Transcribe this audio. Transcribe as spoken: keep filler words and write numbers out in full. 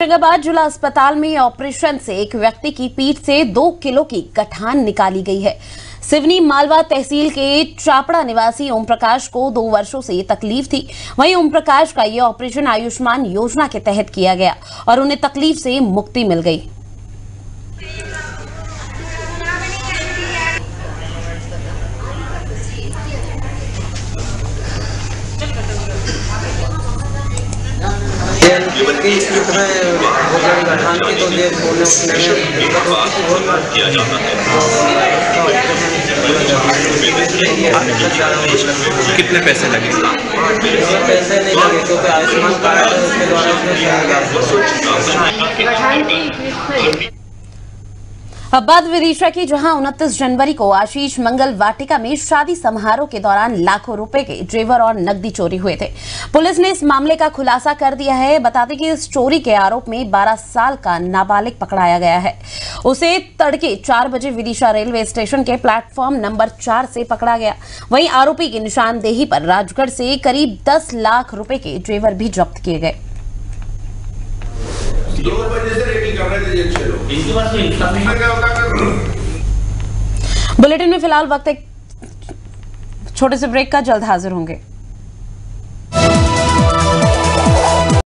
औरंगाबाद जिला अस्पताल में ऑपरेशन से एक व्यक्ति की पीठ से दो किलो की गठान निकाली गई है। सिवनी मालवा तहसील के चापड़ा निवासी ओम प्रकाश को दो वर्षों से ये तकलीफ थी। वहीं ओम प्रकाश का ये ऑपरेशन आयुष्मान योजना के तहत किया गया और उन्हें तकलीफ से मुक्ति मिल गई। कितने पैसे लगे? पैसे नहीं लगे क्योंकि आयुष्मान कार्ड है, उसके द्वारा उसमें अब बात विदिशा की, जहां उनतीस जनवरी को आशीष मंगल वाटिका में शादी समारोह के दौरान लाखों रुपए के जेवर और नकदी चोरी हुए थे। पुलिस ने इस मामले का खुलासा कर दिया है। बता दें कि इस चोरी के आरोप में बारह साल का नाबालिग पकड़ाया गया है। उसे तड़के चार बजे विदिशा रेलवे स्टेशन के प्लेटफॉर्म नंबर चार से पकड़ा गया। वहीं आरोपी की निशानदेही पर राजगढ़ से करीब दस लाख रुपए के जेवर भी जब्त किए गए। दो बजे से रेकी कर रहे थे ये छह लोग। इनके पास में क्या होता है? बुलेटिन में फिलहाल वक्त एक छोटे से ब्रेक का, जल्द हाजिर होंगे।